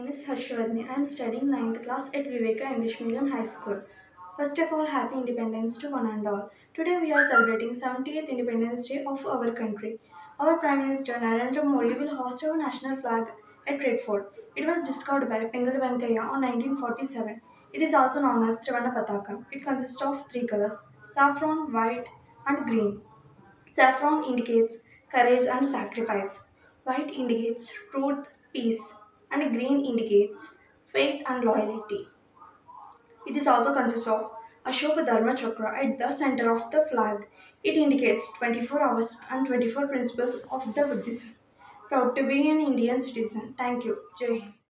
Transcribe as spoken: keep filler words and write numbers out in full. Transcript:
name is Harshvardhini. I am studying ninth class at Viveka English Medium High School. First of all, happy Independence to one and all. Today we are celebrating seventieth Independence Day of our country. Our Prime Minister Narendra Modi will host our national flag at Red Fort. It was discovered by Pengal Venkaya on nineteen forty-seven. It is also known as Trivana Patakam. It consists of three colors: saffron, white, and green. Saffron indicates courage and sacrifice. White indicates truth, peace, and green indicates faith and loyalty. It is also consists of Ashoka Dharma Chakra at the center of the flag. It indicates twenty-four hours and twenty-four principles of the Buddhism. Proud to be an Indian citizen. Thank you. Jai Hind.